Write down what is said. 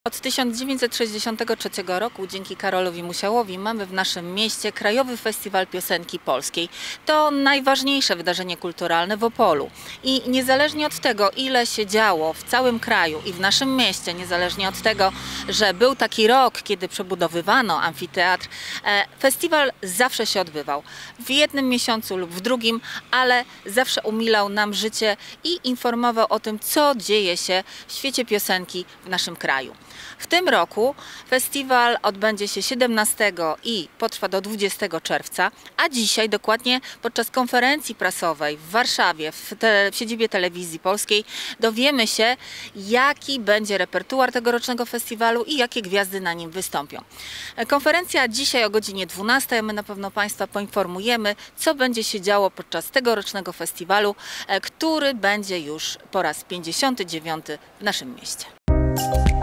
Od 1963 roku dzięki Karolowi Musiałowi mamy w naszym mieście Krajowy Festiwal Piosenki Polskiej. To najważniejsze wydarzenie kulturalne w Opolu. I niezależnie od tego, ile się działo w całym kraju i w naszym mieście, niezależnie od tego, że był taki rok, kiedy przebudowywano amfiteatr, festiwal zawsze się odbywał. W jednym miesiącu lub w drugim, ale zawsze umilał nam życie i informował o tym, co dzieje się w świecie piosenki w naszym kraju. W tym roku festiwal odbędzie się 17 i potrwa do 20 czerwca, a dzisiaj dokładnie podczas konferencji prasowej w Warszawie, w siedzibie Telewizji Polskiej, dowiemy się, jaki będzie repertuar tegorocznego festiwalu i jakie gwiazdy na nim wystąpią. Konferencja dzisiaj o godzinie 12, my na pewno Państwa poinformujemy, co będzie się działo podczas tegorocznego festiwalu, który będzie już po raz 59 w naszym mieście.